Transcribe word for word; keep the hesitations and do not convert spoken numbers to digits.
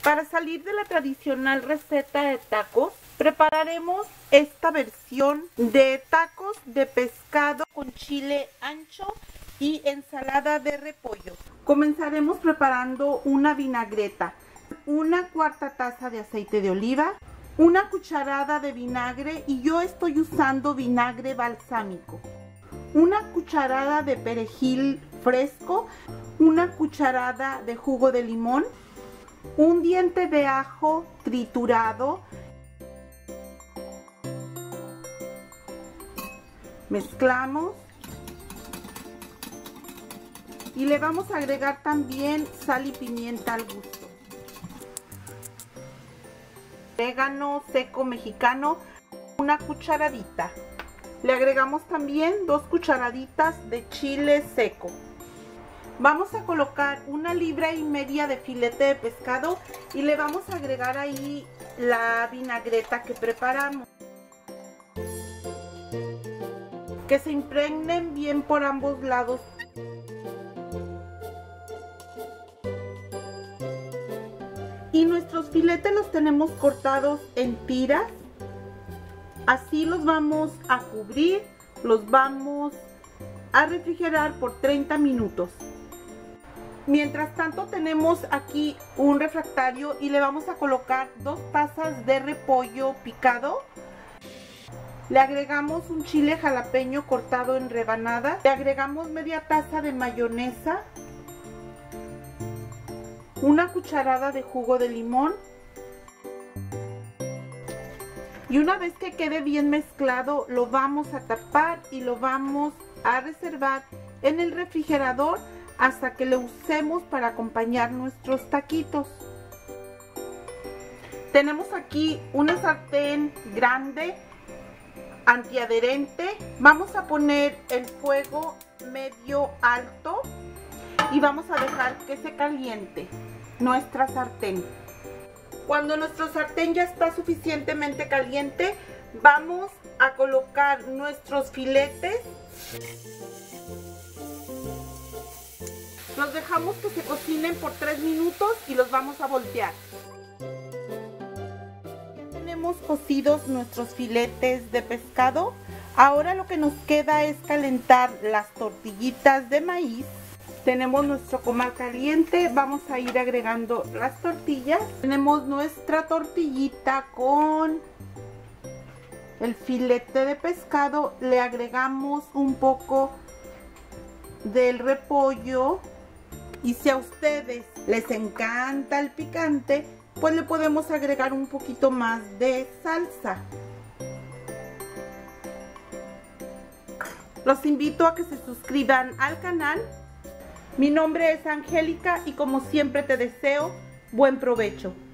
Para salir de la tradicional receta de tacos, prepararemos esta versión de tacos de pescado con chile ancho y ensalada de repollo. Comenzaremos preparando una vinagreta, una cuarta taza de aceite de oliva, una cucharada de vinagre y yo estoy usando vinagre balsámico, una cucharada de perejil fresco, una cucharada de jugo de limón, un diente de ajo triturado, mezclamos y le vamos a agregar también sal y pimienta al gusto. Orégano seco mexicano, una cucharadita. Le agregamos también dos cucharaditas de chile seco. Vamos a colocar una libra y media de filete de pescado y le vamos a agregar ahí la vinagreta que preparamos. Que se impregnen bien por ambos lados. Y nuestros filetes los tenemos cortados en tiras. Así los vamos a cubrir, los vamos a refrigerar por treinta minutos. Mientras tanto tenemos aquí un refractario y le vamos a colocar dos tazas de repollo picado. Le agregamos un chile jalapeño cortado en rebanadas. Le agregamos media taza de mayonesa, una cucharada de jugo de limón. Y una vez que quede bien mezclado, lo vamos a tapar y lo vamos a reservar en el refrigerador hasta que lo usemos para acompañar nuestros taquitos. Tenemos aquí una sartén grande, antiadherente. Vamos a poner el fuego medio alto y vamos a dejar que se caliente nuestra sartén. Cuando nuestro sartén ya está suficientemente caliente, vamos a colocar nuestros filetes. Los dejamos que se cocinen por tres minutos y los vamos a voltear. Tenemos cocidos nuestros filetes de pescado. Ahora lo que nos queda es calentar las tortillitas de maíz. Tenemos nuestro comal caliente, vamos a ir agregando las tortillas. Tenemos nuestra tortillita con el filete de pescado. Le agregamos un poco del repollo. Y si a ustedes les encanta el picante, pues le podemos agregar un poquito más de salsa. Los invito a que se suscriban al canal. Mi nombre es Angélica y como siempre te deseo buen provecho.